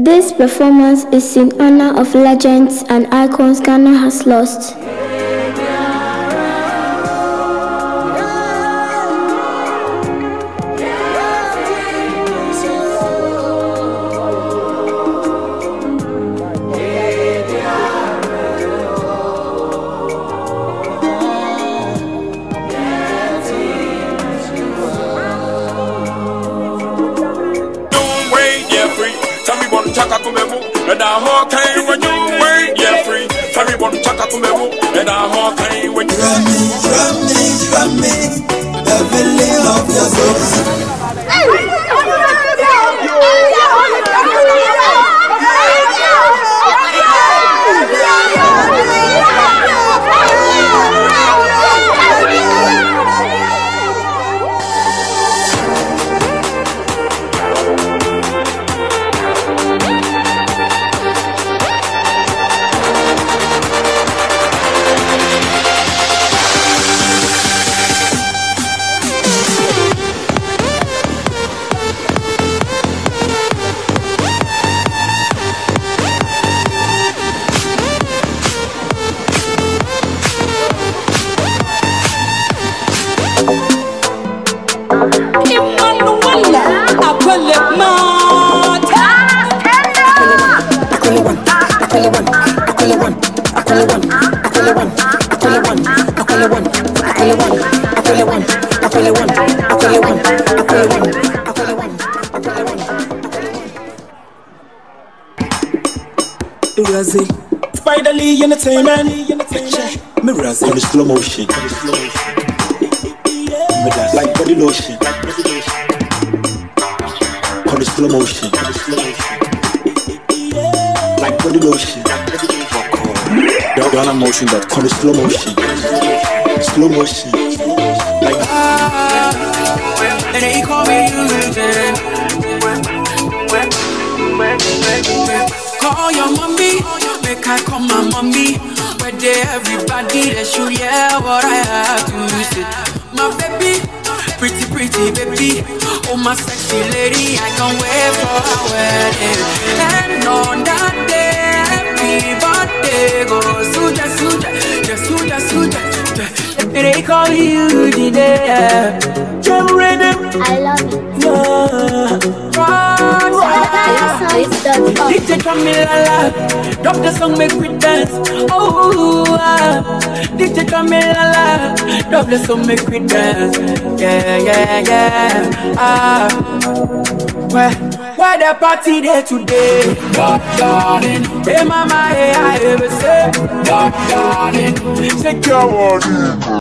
This performance is in honor of legends and icons Ghana has lost. And I hawk time when you wait, yeah, free. Sorry, one chaka kumemu. And I hawk time when you run me, the feeling of your soul. Finally, entertainment. Mirrors on the slow motion. Like body lotion. On the slow motion. Like body lotion. Ghana motion that on the slow motion. Slow motion. Like and they call me call your mommy, make I call my mommy. Where they everybody they should hear what I have to say. My baby, pretty baby, oh my sexy lady, I can't wait for our wedding. And on that day, happy birthday, go suja. They call you today. I love it. DJ Camilla, drop the song, make we dance. Oh, DJ Camilla, drop the song, make we dance. Yeah. Where the party there today? Darling. Hey mama, hey I ever say, darling. Secure.